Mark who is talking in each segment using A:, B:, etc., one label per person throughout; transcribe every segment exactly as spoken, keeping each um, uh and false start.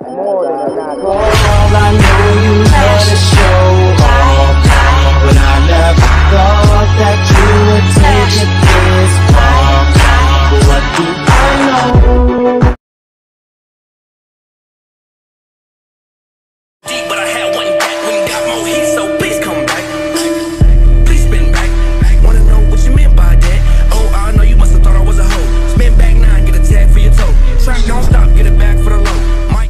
A: more than enough.
B: All I knew you had a show off, but I never thought that you would take it this far. What do I know?
C: Deep, but I had one back when you got more heat, so please come back. Please spin back. Wanna know what you meant by that? Oh, I know you must have thought I was a hoe. Spin back now and get a tag for your toe. Track don't stop, get it back for the low. Mike.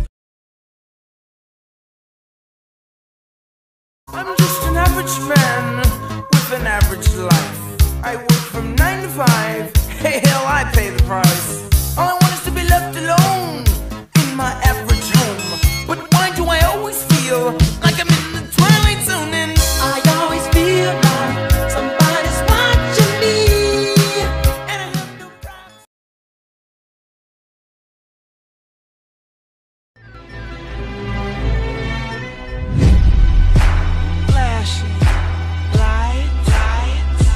C: I'm just an average man with an average life. I work from nine to five. Hey, hell, I pay the price. All I want is to be left alone in my average home. But why do I always feel like I'm in the twilight zone? And I always feel like somebody's watching me, and I have no privacy. Flashing lights, lights.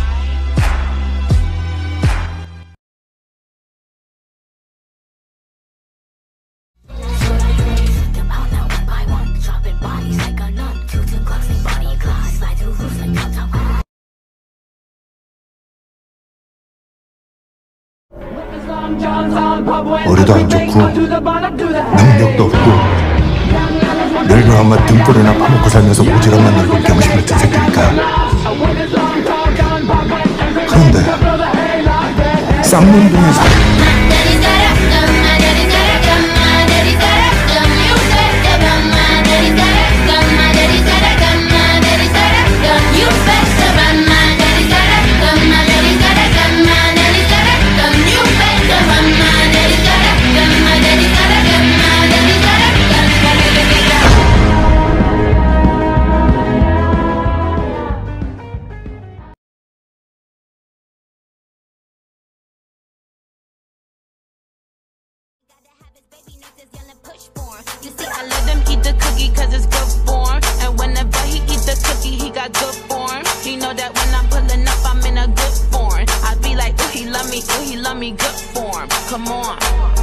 D: 머리도 안 좋고 능력도 없고 늙어야만 등골이나 파먹고 살면서 모질한만 늙은 병신 같은 새끼니까. 그런데 쌍문동에서
E: You see, I let him eat the cookie cause it's good for him. And whenever he eat the cookie, he got good form. He know that when I'm pulling up, I'm in a good form. I be like, ooh, he love me, ooh, he love me, good form. Come on.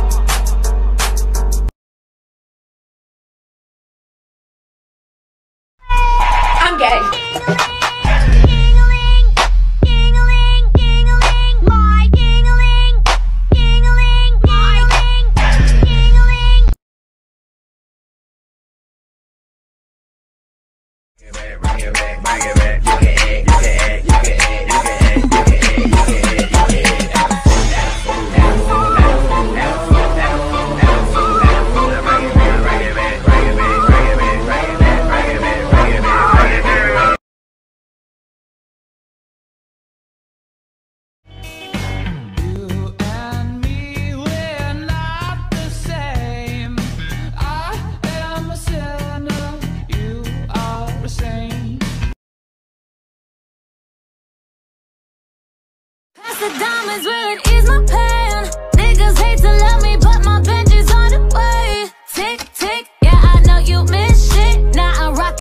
F: I'm gay.
E: The diamonds will ease my pain. Niggas hate to love me, but my bench is on the way. Tick, tick, yeah, I know you miss shit. Now I rock.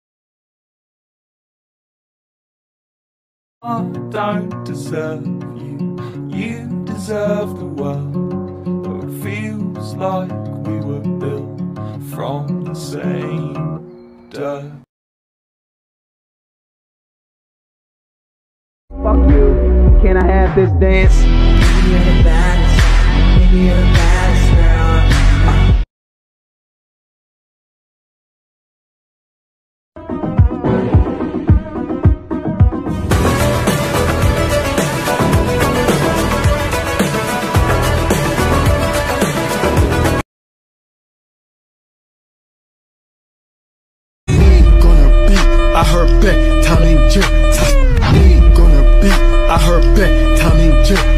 B: I don't deserve you, you deserve the world. Though it feels like we were built from the same dirt.
A: Fuck you. Can I have this dance?
B: Maybe you're the baddest, maybe you're the baddest girl. Uh.
D: gonna be, I heard back, Tommy J. Ain't gonna be, I heard back, Tommy J.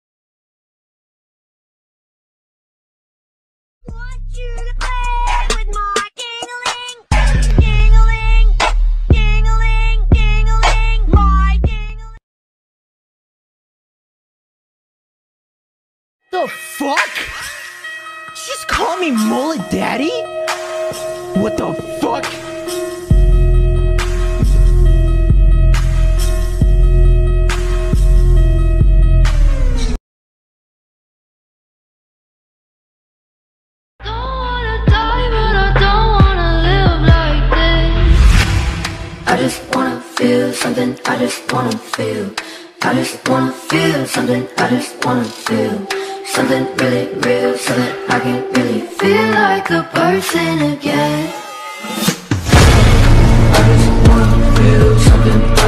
E: Want you to play with my ding-a-ling, ding-a-ling, ding-a-ling, ding-a-ling, my ding-a-ling.
G: The fuck? Just call me Mullet Daddy? What the fuck?
E: Don't wanna die, but
F: just wanna feel something, I just wanna feel. I just wanna feel something, I just wanna feel something really real, so that I can really feel like a person again. I just wanna feel something.